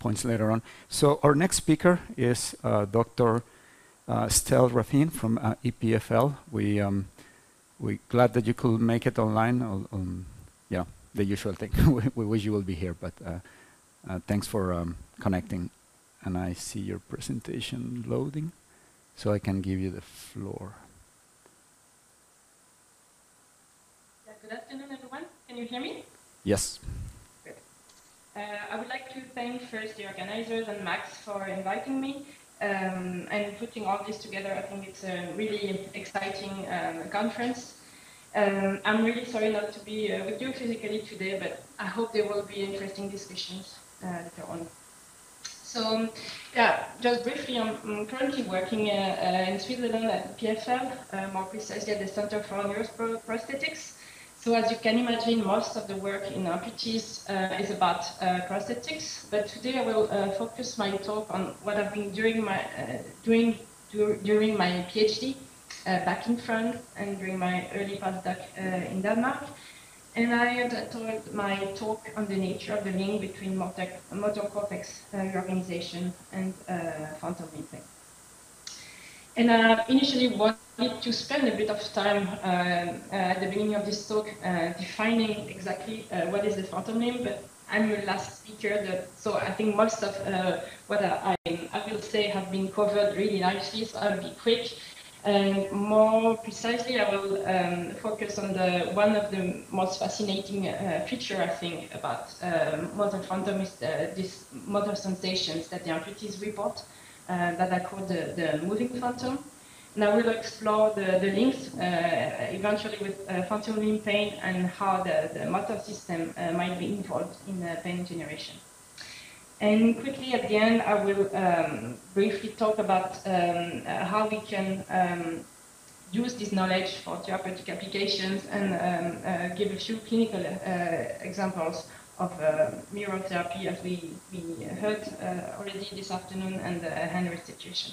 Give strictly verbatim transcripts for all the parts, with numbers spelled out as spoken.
points later on. So our next speaker is uh, Doctor Uh, Estelle Raffin from uh, E P F L. We um, we're glad that you could make it online. Um, yeah, the usual thing. we, we wish you will be here, but uh, uh, thanks for um, connecting. And I see your presentation loading, so I can give you the floor. Yeah, good afternoon, everyone. Can you hear me? Yes. Good. Uh, I would like to thank first the organizers and Max for inviting me. Um, and putting all this together. I think it's a really exciting um, conference. Um, I'm really sorry not to be uh, with you physically today, but I hope there will be interesting discussions uh, later on. So, yeah, just briefly, I'm, I'm currently working uh, uh, in Switzerland at P F L, uh, more precisely at the Center for Neuroprosthetics. So as you can imagine, most of the work in amputees uh, is about uh, prosthetics, but today I will uh, focus my talk on what I've been doing, my, uh, doing dur during my PhD uh, back in France and during my early postdoc uh, in Denmark. And I told my talk on the nature of the link between motor, motor cortex uh, reorganization and uh, frontal limb pain. And I initially wanted to spend a bit of time uh, uh, at the beginning of this talk uh, defining exactly uh, what is the frontal limb, but I'm the last speaker, that, so I think most of uh, what I, I will say have been covered really nicely, so I'll be quick. And more precisely, I will um, focus on the one of the most fascinating uh, feature, I think, about um, motor phantom is uh, these motor sensations that the amputees report. Uh, that I call the, the moving phantom. And I will explore the, the links uh, eventually with uh, phantom limb pain and how the, the motor system uh, might be involved in uh, pain generation. And quickly at the end, I will um, briefly talk about um, uh, how we can um, use this knowledge for therapeutic applications and um, uh, give a few clinical uh, examples of uh, mirror therapy, as we, we heard uh, already this afternoon, and uh, hand restitution.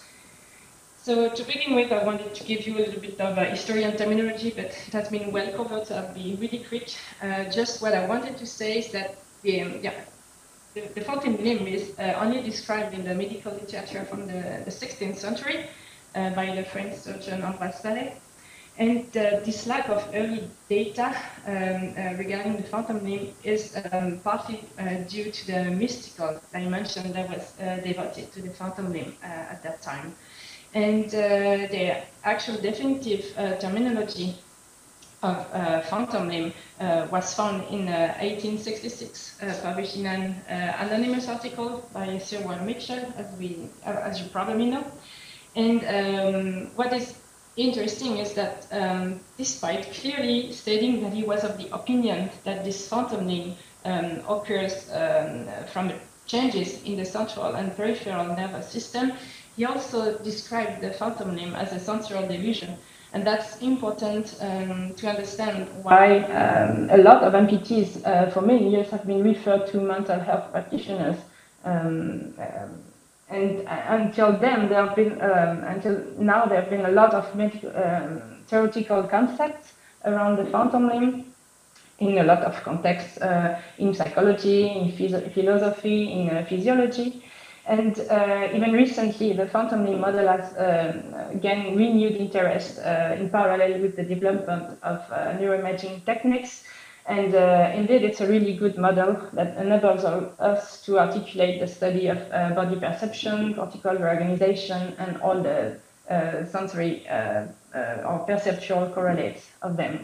So to begin with, I wanted to give you a little bit of uh, history and terminology, but it has been well covered, so I'll be really quick. Uh, just what I wanted to say is that the, um, yeah, the, the phantom limb is uh, only described in the medical literature from the, the sixteenth century uh, by the French surgeon Ambroise Paré. And uh, this lack of early data um, uh, regarding the phantom limb is um, partly uh, due to the mystical dimension that was uh, devoted to the phantom limb uh, at that time. And uh, the actual definitive uh, terminology of uh, phantom limb uh, was found in uh, eighteen sixty-six, uh, published in an uh, anonymous article by Sir Warren Mitchell, as, we, uh, as you probably know. And um, what is interesting is that um, despite clearly stating that he was of the opinion that this phantom limb um, occurs um, from changes in the central and peripheral nervous system, he also described the phantom limb as a sensory delusion. And that's important um, to understand why um, a lot of amputees uh, for many years have been referred to mental health practitioners. Um, um, And uh, until then, there have been, um, until now, there have been a lot of medical, um, theoretical concepts around the phantom limb in a lot of contexts, uh, in psychology, in phys philosophy, in uh, physiology. And uh, even recently, the phantom limb model has uh, gained renewed interest uh, in parallel with the development of uh, neuroimaging techniques. And uh, indeed, it's a really good model that enables us to articulate the study of uh, body perception, cortical reorganization, and all the uh, sensory uh, uh, or perceptual correlates of them.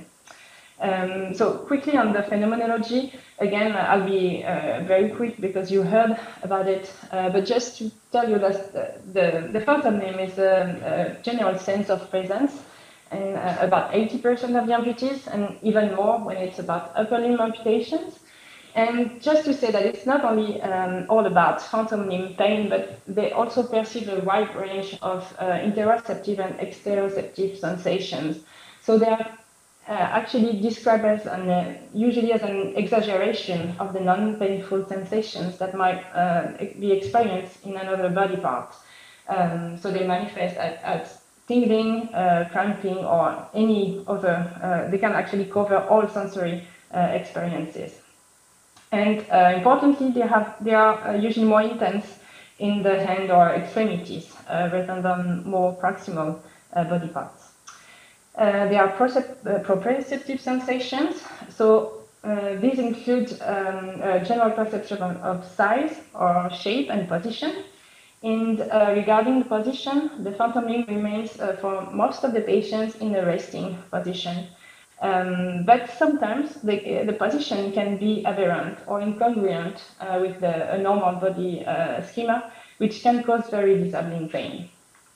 Um, so quickly on the phenomenology, again, I'll be uh, very quick because you heard about it, uh, but just to tell you that the, the phantom limb is a, a general sense of presence in uh, about eighty percent of the amputees, and even more when it's about upper limb amputations. And just to say that it's not only um, all about phantom limb pain, but they also perceive a wide range of uh, interoceptive and exteroceptive sensations. So they are uh, actually described as an, uh, usually as an exaggeration of the non-painful sensations that might uh, be experienced in another body part. Um, so they manifest as, as tingling, uh, cramping, or any other, uh, they can actually cover all sensory uh, experiences. And uh, importantly, they, have, they are uh, usually more intense in the hand or extremities uh, rather than more proximal uh, body parts. Uh, there are uh, proprioceptive sensations. So uh, these include um, a general perception of, of size or shape and position. And uh, regarding the position, the phantom limb remains uh, for most of the patients in a resting position. Um, but sometimes the, the position can be aberrant or incongruent uh, with the a normal body uh, schema, which can cause very disabling pain.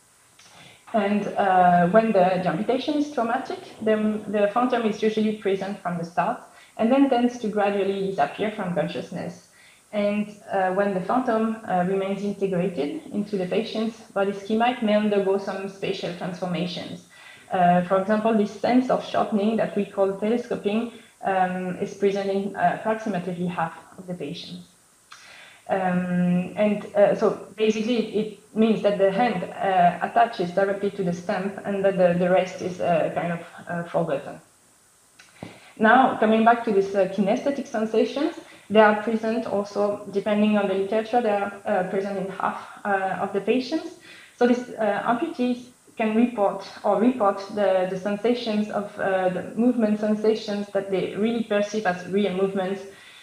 And uh, when the, the amputation is traumatic, the, the phantom is usually present from the start and then tends to gradually disappear from consciousness. And uh, when the phantom uh, remains integrated into the patient's body schema, it may undergo some spatial transformations. Uh, for example, this sense of shortening that we call telescoping um, is present in uh, approximately half of the patients. Um, and uh, so basically it, it means that the hand uh, attaches directly to the stump and that the, the rest is uh, kind of uh, forgotten. Now, coming back to these uh, kinesthetic sensations, they are present also, depending on the literature, they are uh, present in half uh, of the patients. So these uh, amputees can report or report the, the sensations of uh, the movement sensations that they really perceive as real movements.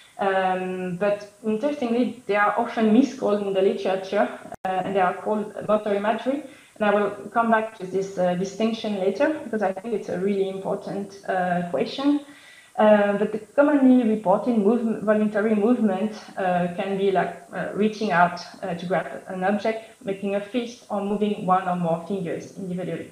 Um, but interestingly, they are often miscalled in the literature, uh, and they are called motor imagery. And I will come back to this uh, distinction later, because I think it's a really important uh, question. Uh, but the commonly reported movement, voluntary movement uh, can be like uh, reaching out uh, to grab an object, making a fist, or moving one or more fingers individually.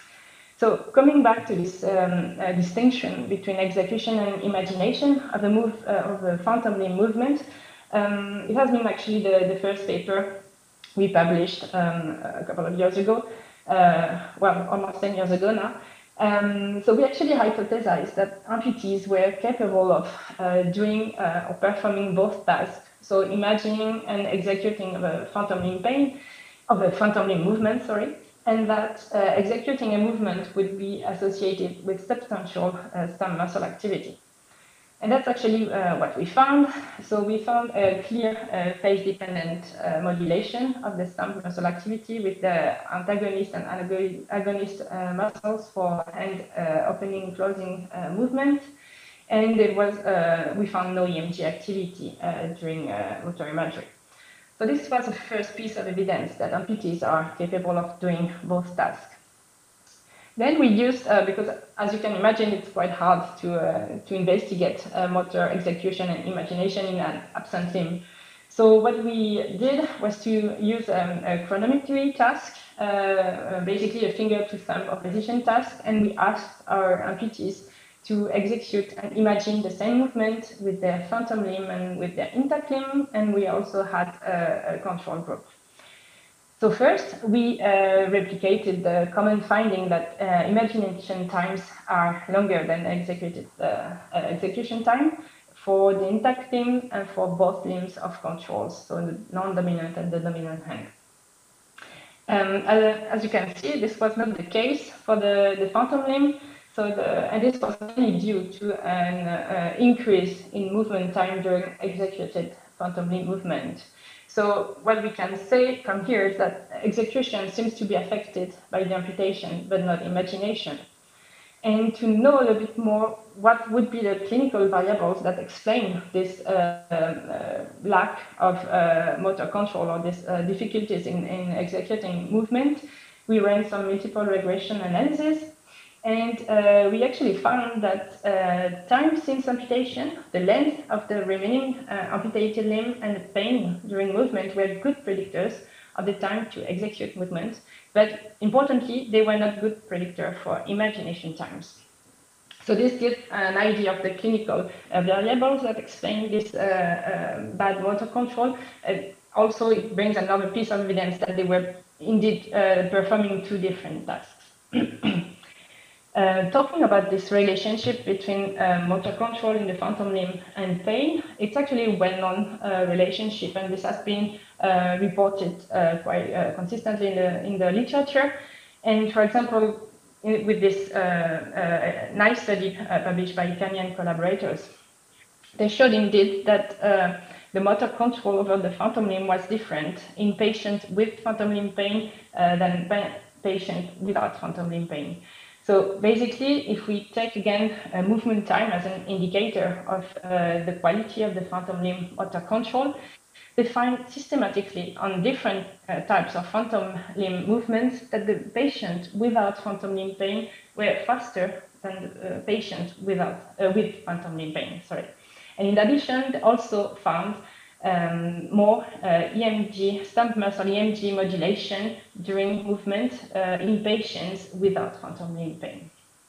So coming back to this um, uh, distinction between execution and imagination of the move uh, of the phantom limb movement, um, it has been actually the, the first paper we published um, a couple of years ago, uh, well, almost ten years ago now. Um, so we actually hypothesized that amputees were capable of uh, doing uh, or performing both tasks. So imagining and executing a phantom limb pain, of a phantom limb movement, sorry, and that uh, executing a movement would be associated with substantial uh, stump muscle activity. And that's actually uh, what we found. So we found a clear uh, phase-dependent uh, modulation of the stump muscle activity with the antagonist and agonist uh, muscles for hand uh, opening and closing uh, movement. And it was, uh, we found no E M G activity uh, during uh, motor imagery. So this was the first piece of evidence that amputees are capable of doing both tasks. Then we used, uh, because as you can imagine, it's quite hard to, uh, to investigate uh, motor execution and imagination in an absent limb. So what we did was to use um, a chronometry task, uh, basically a finger to thumb opposition task, and we asked our amputees to execute and imagine the same movement with their phantom limb and with their intact limb, and we also had a, a control group. So first, we uh, replicated the common finding that uh, imagination times are longer than executed uh, uh, execution time for the intact limb and for both limbs of controls, so the non-dominant and the dominant hand. Um, as, as you can see, this was not the case for the, the phantom limb, so the, and this was mainly due to an uh, increase in movement time during executed phantom limb movement. So what we can say from here is that execution seems to be affected by the amputation, but not imagination. And to know a little bit more what would be the clinical variables that explain this uh, uh, lack of uh, motor control or this uh, difficulties in, in executing movement, we ran some multiple regression analysis. And uh, we actually found that uh, time since amputation, the length of the remaining uh, amputated limb and the pain during movement were good predictors of the time to execute movement. But importantly, they were not good predictor for imagination times. So this gives an idea of the clinical uh, variables that explain this uh, uh, bad motor control. Uh, also, it brings another piece of evidence that they were indeed uh, performing two different tasks. Uh, talking about this relationship between uh, motor control in the phantom limb and pain, it's actually a well-known uh, relationship, and this has been uh, reported uh, quite uh, consistently in the, in the literature. And for example, in, with this uh, uh, nice study uh, published by Kanye and collaborators, they showed indeed that uh, the motor control over the phantom limb was different in patients with phantom limb pain uh, than patients without phantom limb pain. So basically, if we take again uh, movement time as an indicator of uh, the quality of the phantom limb motor control, they find systematically on different uh, types of phantom limb movements that the patient without phantom limb pain were faster than the uh, patient without, uh, with phantom limb pain. Sorry. And in addition, they also found um, more uh, E M G, stump muscle E M G modulation during movement uh, in patients without phantom limb pain.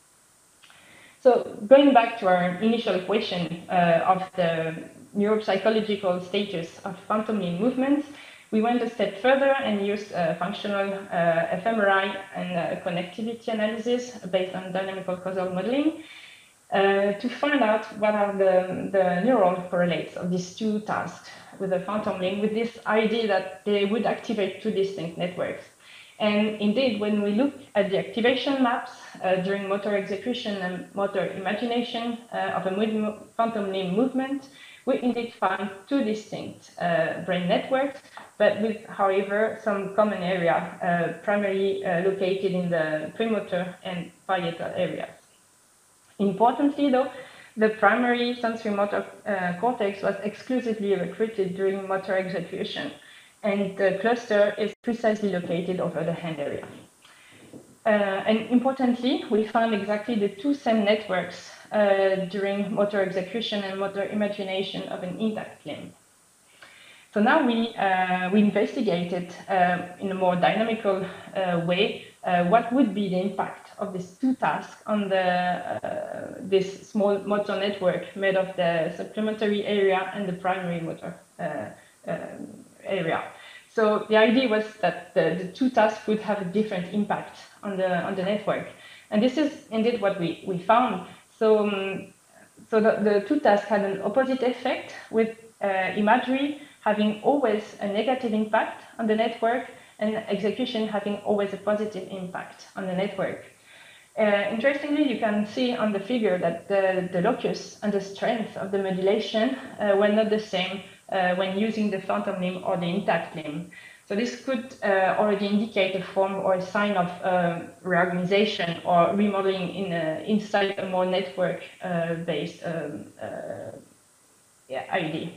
So going back to our initial question uh, of the neuropsychological status of phantom limb movements, we went a step further and used uh, functional uh, fMRI and uh, connectivity analysis based on dynamical causal modeling uh, to find out what are the, the neural correlates of these two tasks with the phantom limb, with this idea that they would activate two distinct networks. And indeed, when we look at the activation maps uh, during motor execution and motor imagination uh, of a phantom limb movement, we indeed found two distinct uh, brain networks, but with, however, some common area, uh, primarily uh, located in the premotor and parietal areas. Importantly, though, the primary sensory motor uh, cortex was exclusively recruited during motor execution, and the cluster is precisely located over the hand area. Uh, and importantly, we found exactly the two same networks uh, during motor execution and motor imagination of an intact limb. So now we, uh, we investigated uh, in a more dynamical uh, way uh, what would be the impact of these two tasks on the, uh, this small motor network made of the supplementary area and the primary motor uh, uh, area. So the idea was that the, the two tasks would have a different impact on the, on the network. And this is indeed what we, we found. So, um, so the, the two tasks had an opposite effect, with uh, imagery having always a negative impact on the network and execution having always a positive impact on the network. Uh, interestingly, you can see on the figure that the, the locus and the strength of the modulation uh, were not the same uh, when using the phantom limb or the intact limb. So this could uh, already indicate a form or a sign of um, reorganization or remodeling in a, inside a more network-based uh, um, uh, yeah, I D.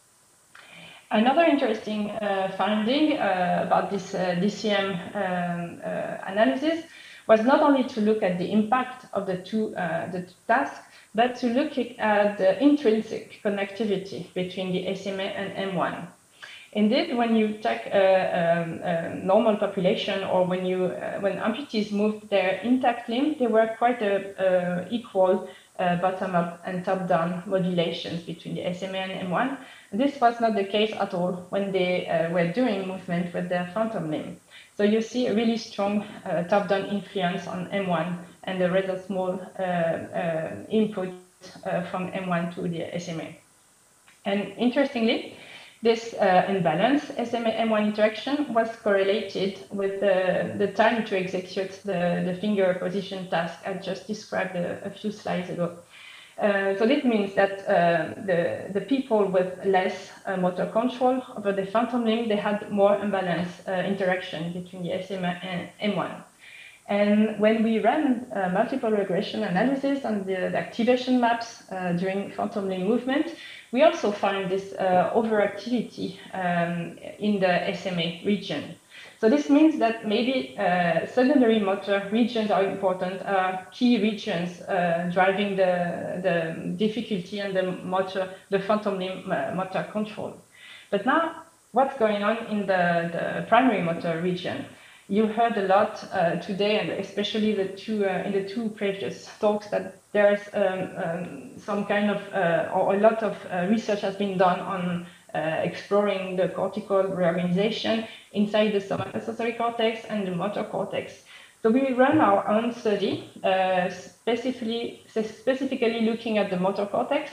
Another interesting uh, finding uh, about this uh, D C M um, uh, analysis was not only to look at the impact of the two, uh, the two tasks, but to look at the intrinsic connectivity between the S M A and M one. Indeed, when you take a, um, a normal population, or when you uh, when amputees moved their intact limb, there were quite a, a equal uh, bottom-up and top-down modulations between the S M A and M one. This was not the case at all when they uh, were doing movement with their phantom limb. So you see a really strong uh, top-down influence on M one and a rather small uh, uh, input uh, from M one to the S M A. And interestingly, this uh, imbalance S M A M one interaction was correlated with the, the time to execute the, the finger position task I just described a, a few slides ago. Uh, so this means that uh, the, the people with less uh, motor control over the phantom limb, they had more imbalanced uh, interaction between the S M A and M one. And when we ran uh, multiple regression analysis on the, the activation maps uh, during phantom limb movement, we also find this uh, overactivity um, in the S M A region. So this means that maybe uh, secondary motor regions are important, uh, key regions uh, driving the, the difficulty and the motor, the phantom limb uh, motor control. But now, what's going on in the, the primary motor region? You heard a lot uh, today, and especially the two, uh, in the two previous talks, that there's um, um, some kind of, uh, or a lot of uh, research has been done on uh, exploring the cortical reorganization inside the somatosensory cortex and the motor cortex. So we ran our own study, uh, specifically, specifically looking at the motor cortex,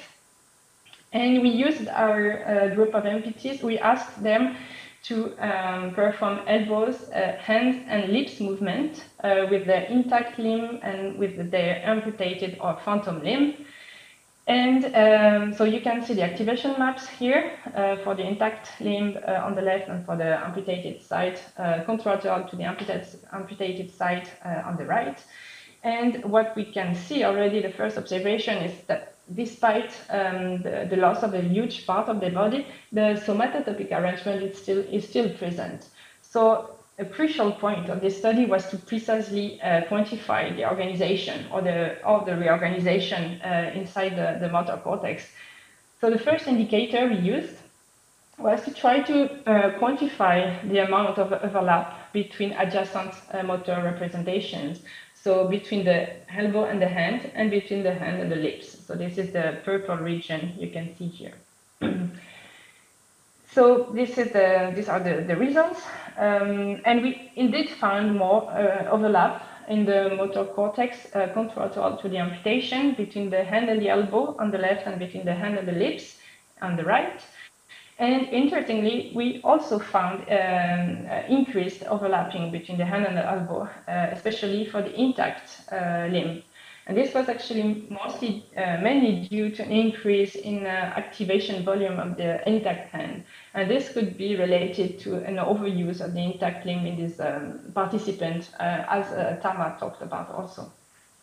and we used our uh, group of amputees. We asked them to um, perform elbows, uh, hands, and lips movement uh, with their intact limb and with their amputated or phantom limb. And um, so you can see the activation maps here uh, for the intact limb uh, on the left and for the amputated side, uh, contralateral to the amputated, amputated side uh, on the right. And what we can see already, the first observation is that despite um, the, the loss of a huge part of the body, the somatotopic arrangement is still, is still present. So a crucial point of this study was to precisely uh, quantify the organization or the, or the reorganization uh, inside the, the motor cortex. So the first indicator we used was to try to uh, quantify the amount of overlap between adjacent uh, motor representations. So between the elbow and the hand, and between the hand and the lips. So this is the purple region you can see here. So this is the, these are the, the results. Um, and we indeed found more uh, overlap in the motor cortex uh, contralateral to the amputation between the hand and the elbow on the left and between the hand and the lips on the right. And interestingly, we also found um, uh, increased overlapping between the hand and the elbow, uh, especially for the intact uh, limb. And this was actually mostly, uh, mainly due to an increase in uh, activation volume of the intact hand. And this could be related to an overuse of the intact limb in this um, participant, uh, as uh, Tama talked about also.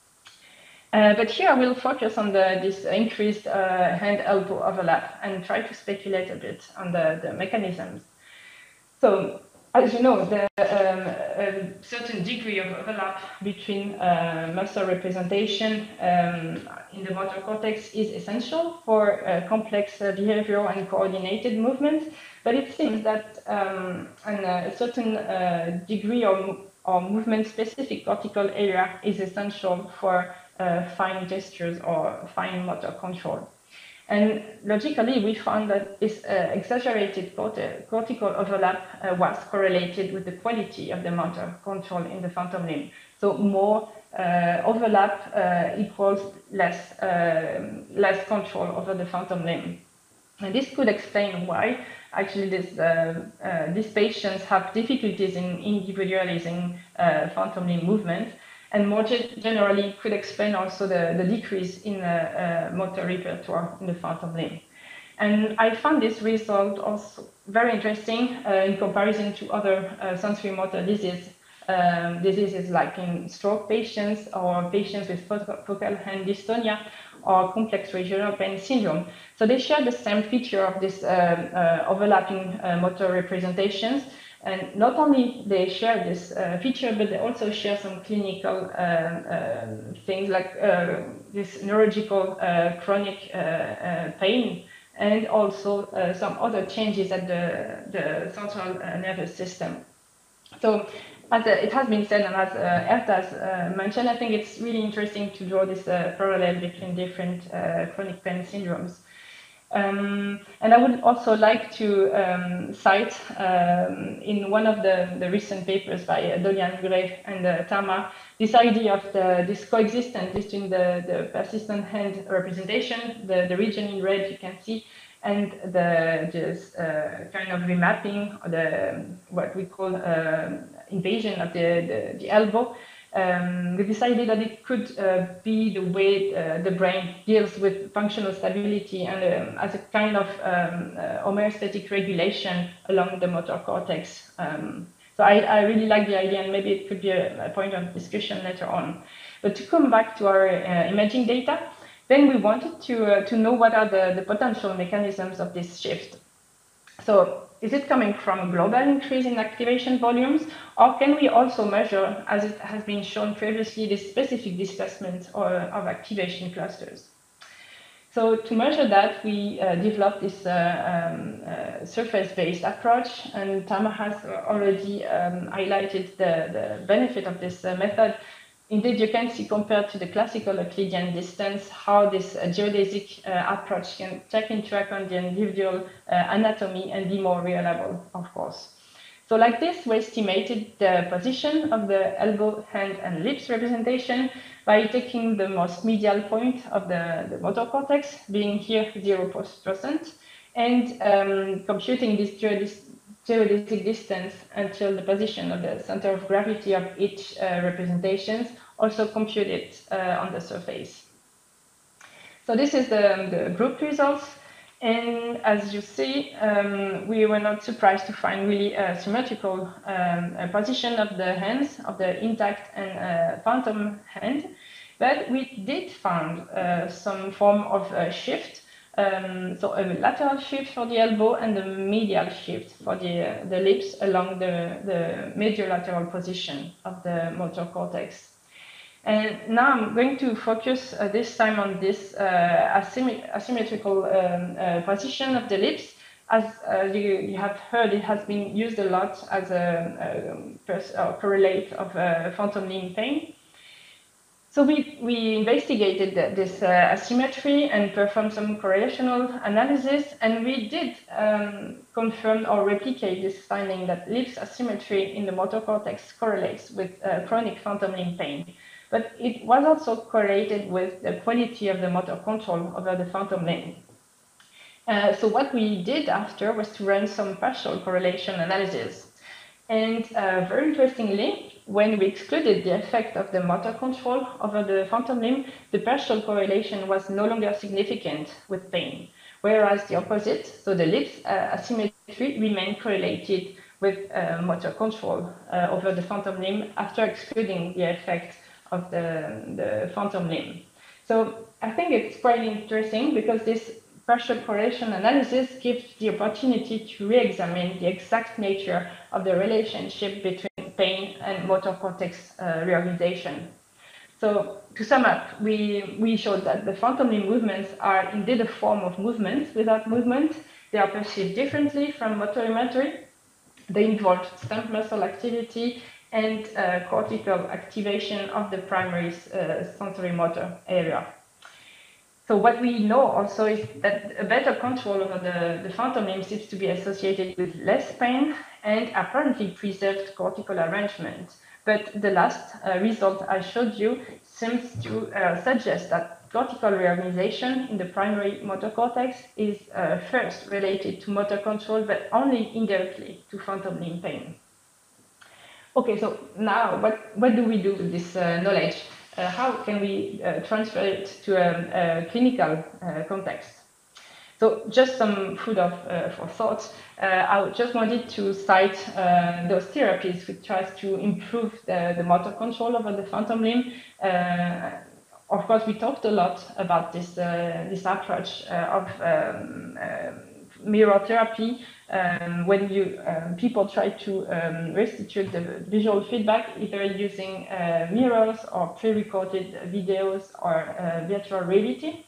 Uh, but here I will focus on the, this increased uh, hand-elbow overlap and try to speculate a bit on the, the mechanisms. So, as you know, the um, a certain degree of overlap between uh, muscle representation um, in the motor cortex is essential for uh, complex uh, behavioral and coordinated movement. But it seems that um, an, uh, a certain uh, degree of or movement-specific cortical area is essential for uh, fine gestures or fine motor control. And logically, we found that this uh, exaggerated cortical overlap uh, was correlated with the quality of the motor control in the phantom limb. So more uh, overlap uh, equals less, uh, less control over the phantom limb. And this could explain why actually this, uh, uh, these patients have difficulties in individualizing uh, phantom limb movement, and more generally could explain also the, the decrease in uh, uh, motor repertoire in the phantom limb. And I found this result also very interesting uh, in comparison to other uh, sensory motor diseases, um, diseases like in stroke patients or patients with focal hand dystonia or complex regional pain syndrome. So they share the same feature of this uh, uh, overlapping uh, motor representations. And not only they share this uh, feature, but they also share some clinical uh, uh, things like uh, this neurological uh, chronic uh, uh, pain, and also uh, some other changes at the, the central uh, nervous system. So as uh, it has been said, and as uh, Ertas uh, mentioned, I think it's really interesting to draw this uh, parallel between different uh, chronic pain syndromes. Um, and I would also like to um, cite um, in one of the, the recent papers by uh, Dolian Gray and uh, Tama, this idea of the, this coexistence between the, the persistent hand representation, the, the region in red you can see, and the this, uh, kind of remapping, or the what we call uh, invasion of the, the, the elbow. Um, we decided that it could uh, be the way uh, the brain deals with functional stability and um, as a kind of um, uh, homeostatic regulation along the motor cortex. Um, so I, I really like the idea, and maybe it could be a, a point of discussion later on. But to come back to our uh, imaging data, then we wanted to, uh, to know what are the, the potential mechanisms of this shift. So is it coming from a global increase in activation volumes, or can we also measure, as it has been shown previously, the specific displacement or, of activation clusters? So to measure that, we uh, developed this uh, um, uh, surface-based approach, and Tama has already um, highlighted the, the benefit of this uh, method. Indeed, you can see, compared to the classical Euclidean distance, how this uh, geodesic uh, approach can take into account the individual uh, anatomy and be more reliable, of course. So like this, we estimated the position of the elbow, hand, and lips representation by taking the most medial point of the, the motor cortex, being here zero percent, and um, computing this geodesic distance until the position of the center of gravity of each uh, representation, also computed uh, on the surface. So this is the, the group results. And as you see, um, we were not surprised to find really a symmetrical um, a position of the hands, of the intact and uh, phantom hand. But we did find uh, some form of uh, shift, um, so a lateral shift for the elbow and a medial shift for the, uh, the lips along the, the medial lateral position of the motor cortex. And now I'm going to focus uh, this time on this uh, asymmet asymmetrical um, uh, position of the lips. As uh, you, you have heard, it has been used a lot as a, a, a correlate of uh, phantom limb pain. So we, we investigated this uh, asymmetry and performed some correlational analysis, and we did um, confirm or replicate this finding that lips asymmetry in the motor cortex correlates with uh, chronic phantom limb pain. But it was also correlated with the quality of the motor control over the phantom limb. Uh, so what we did after was to run some partial correlation analysis. And uh, very interestingly, when we excluded the effect of the motor control over the phantom limb, the partial correlation was no longer significant with pain, whereas the opposite, so the lips uh, asymmetry, remained correlated with uh, motor control uh, over the phantom limb after excluding the effect of the, the phantom limb. So I think it's quite interesting because this partial correlation analysis gives the opportunity to re-examine the exact nature of the relationship between pain and motor cortex uh, reorganization. So to sum up, we, we showed that the phantom limb movements are indeed a form of movement without movement. They are perceived differently from motor imagery. They involve stump muscle activity and uh, cortical activation of the primary uh, sensory motor area. So what we know also is that a better control over the, the phantom limb seems to be associated with less pain and apparently preserved cortical arrangement. But the last uh, result I showed you seems to uh, suggest that cortical reorganization in the primary motor cortex is uh, first related to motor control, but only indirectly to phantom limb pain. Okay, so now what, what do we do with this uh, knowledge? Uh, how can we uh, transfer it to a, a clinical uh, context? So just some food of, uh, for thought. Uh, I just wanted to cite uh, those therapies which tries to improve the, the motor control over the phantom limb. Uh, of course, we talked a lot about this, uh, this approach uh, of um, uh, mirror therapy. Um, when you um, people try to um, restitute the visual feedback, either using uh, mirrors or pre-recorded videos or uh, virtual reality.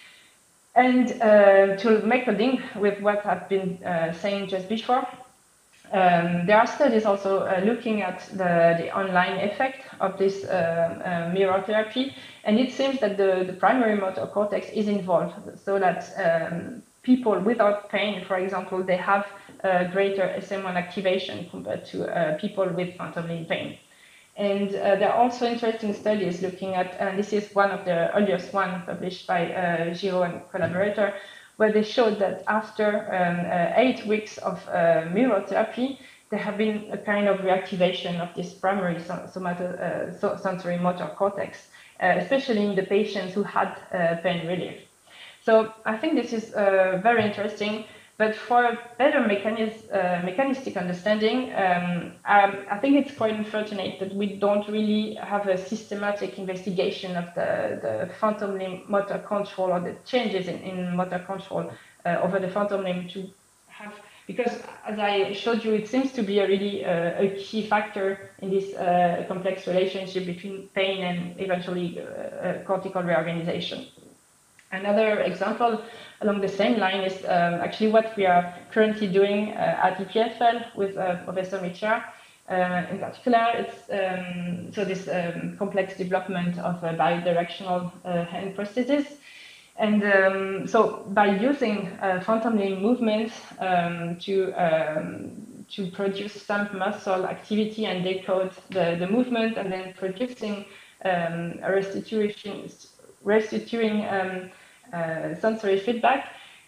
And uh, to make a link with what I've been uh, saying just before, um, there are studies also uh, looking at the, the online effect of this uh, uh, mirror therapy, and it seems that the, the primary motor cortex is involved, so that um, people without pain, for example, they have uh, greater S M one activation compared to uh, people with phantom limb pain. And uh, there are also interesting studies looking at, and this is one of the earliest one published by uh, Giro and collaborator, where they showed that after um, uh, eight weeks of uh, mirror therapy, there have been a kind of reactivation of this primary somato, uh, sensory motor cortex, uh, especially in the patients who had uh, pain relief. So I think this is uh, very interesting, but for better mechanis uh, mechanistic understanding, um, um, I think it's quite unfortunate that we don't really have a systematic investigation of the, the phantom limb motor control or the changes in, in motor control uh, over the phantom limb to have, because as I showed you, it seems to be a really uh, a key factor in this uh, complex relationship between pain and eventually uh, cortical reorganization. Another example along the same line is um, actually what we are currently doing uh, at E P F L with uh, Professor Micha. Uh, in particular, it's um, so this um, complex development of uh, bidirectional uh, hand prosthesis. And um, so by using uh, phantom limb movements um, to um, to produce stump muscle activity and decode the, the movement, and then producing um, a restitution restituting um, uh, sensory feedback,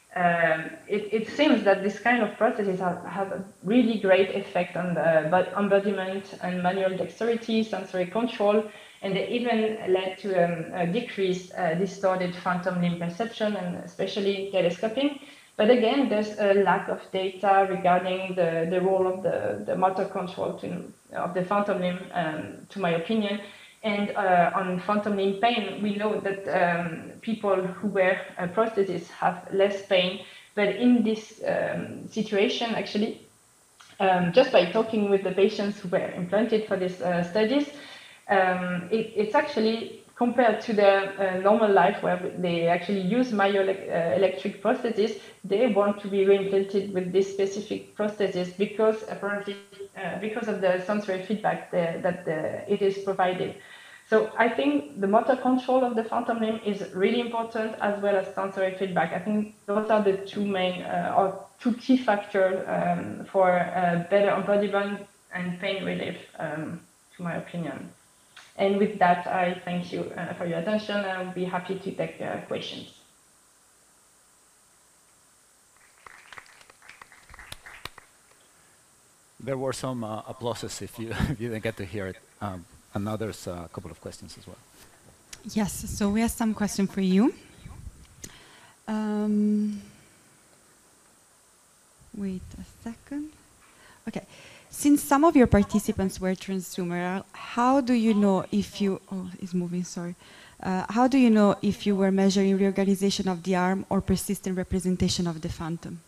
um, it, it seems that this kind of prostheses have, have a really great effect on the but embodiment and manual dexterity, sensory control, and they even led to um, a decreased uh, distorted phantom limb perception and especially telescoping. But again, there's a lack of data regarding the, the role of the, the motor control to, of the phantom limb, um, to my opinion. And uh, on phantom limb pain, we know that um, people who wear uh, prostheses have less pain. But in this um, situation, actually, um, just by talking with the patients who were implanted for these uh, studies, um, it, it's actually compared to their uh, normal life where they actually use myoelectric prosthesis, they want to be reimplanted with this specific prosthesis because apparently uh, because of the sensory feedback the, that the, it is provided. So I think the motor control of the phantom limb is really important as well as sensory feedback. I think those are the two main uh, or two key factors um, for uh, better embodiment and pain relief, um, to my opinion. And with that, I thank you uh, for your attention. I'll be happy to take uh, questions. There were some uh, applauses if you, if you didn't get to hear it. Um, and now there's a couple of questions as well. Yes, so we have some question for you. Um, wait a second. Okay. Since some of your participants were transhumeral, how do you know if you, oh, it's moving, sorry. Uh, how do you know if you were measuring reorganization of the arm or persistent representation of the phantom?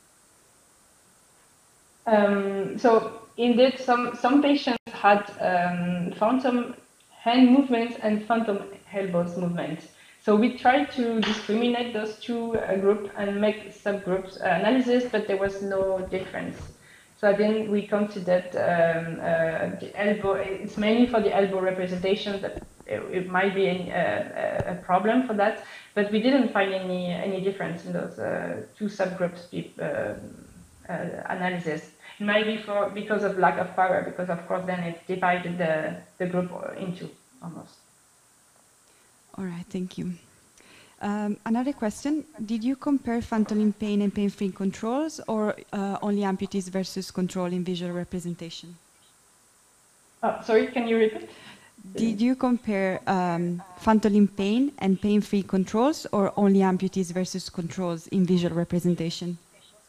Um, so indeed, some, some patients had um, phantom hand movements and phantom elbows movements. So we tried to discriminate those two uh, groups and make subgroups uh, analysis, but there was no difference. So then we considered um, uh, the elbow, it's mainly for the elbow representation that it, it might be a, a problem for that, but we didn't find any, any difference in those uh, two subgroups uh, uh, analysis. It might be for, because of lack of power, because of course then it divided the, the group into almost. All right, thank you. Um, another question, did you compare phantom limb pain and pain-free controls or uh, only amputees versus control in visual representation? Oh, sorry, can you repeat? Did you compare um, phantom limb pain and pain-free controls or only amputees versus controls in visual representation?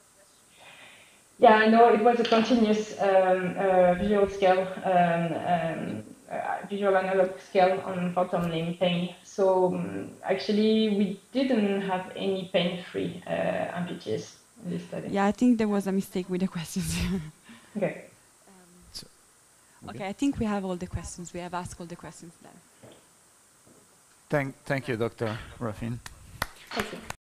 Yeah, no, it was a continuous um, uh, visual scale, um, um, uh, visual analog scale on phantom limb pain. So um, actually, we didn't have any pain-free uh, amputees in this study. Yeah, I think there was a mistake with the questions. Okay. Um, so, okay, I think we have all the questions. We have asked all the questions then. Thank, thank you, Doctor Rafin. Thank you.